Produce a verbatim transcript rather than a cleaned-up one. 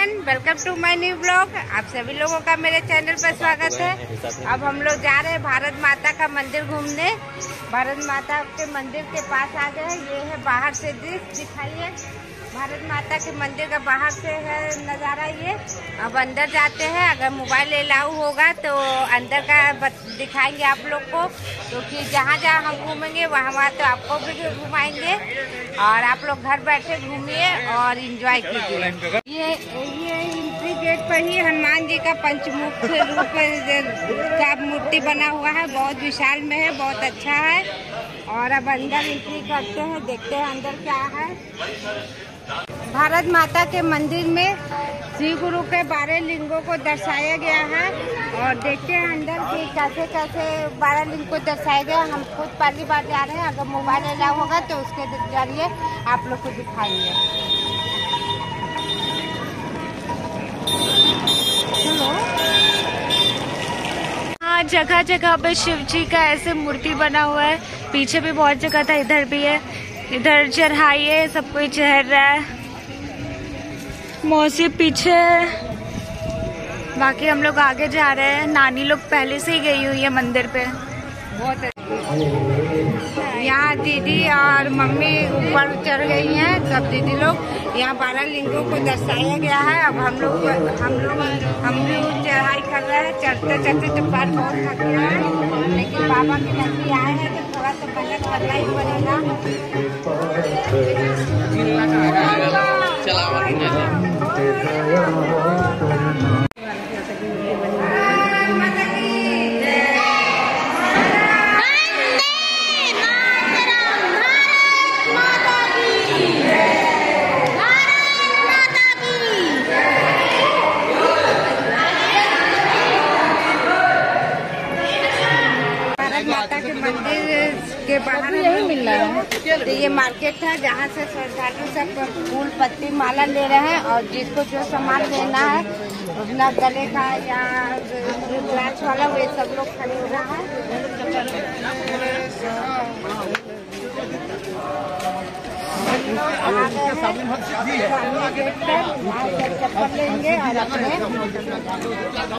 Everyone, welcome to my new blog. आप सभी लोगों का मेरे चैनल पर स्वागत है। अब हम लोग जा रहे हैं भारत माता का मंदिर घूमने। भारत माता के मंदिर के पास आ गए हैं। ये है बाहर से दृश्य, दिखाइए भारत माता के मंदिर का बाहर से है नज़ारा ये। अब अंदर जाते हैं। अगर मोबाइल अलाउ होगा तो अंदर का दिखाएंगे आप लोग को, क्योंकि तो जहाँ जहाँ हम घूमेंगे वहाँ वहाँ तो आपको भी घुमाएंगे और आप लोग घर बैठे घूमिए और एंजॉय कीजिए। ये ये एंट्री गेट पर ही हनुमान जी का पंचमुख रूप का मूर्ति बना हुआ है। बहुत विशाल में है, बहुत अच्छा है। और अब अंदर एंट्री करते हैं, देखते हैं अंदर क्या है। भारत माता के मंदिर में श्री गुरु के बारह लिंगों को दर्शाया गया है और देखते हैं अंदर कि कैसे कैसे बारह लिंग को दर्शाया गया। हम खुद पहली बार जा रहे हैं। अगर मोबाइल अलाउ होगा तो उसके जरिए आप लोग को दिखाएंगे। हाँ, जगह जगह पे शिव जी का ऐसे मूर्ति बना हुआ है। पीछे भी बहुत जगह था, इधर भी है। इधर चढ़ाइए, सब कोई चढ़ रहा है। मौसी पीछे, बाकी हम लोग आगे जा रहे हैं। नानी लोग पहले से ही गई हुई है मंदिर पे। बहुत यहाँ दीदी और मम्मी ऊपर चढ़ गई हैं। सब दीदी लोग यहाँ बारह लिंगों को दर्शाया गया है। अब हम लोग हम लोग हम लोग चढ़ाई कर रहे हैं। चढ़ते चढ़ते तो पैर बहुत थक गया है, लेकिन बाबा के नजदीक आए हैं तो थोड़ा तो मेहनत करना ही पड़ेगा। माता के मंदिर के बाहर यही मिल रहा है। तो ये मार्केट है जहाँ से श्रद्धालु सब फूल पत्ती माला ले रहे हैं और जिसको जो सामान लेना है अपना गले का या रुद्राक्ष वाला वे सब लोग खरीद रहा है। चप्पल लेंगे और अपने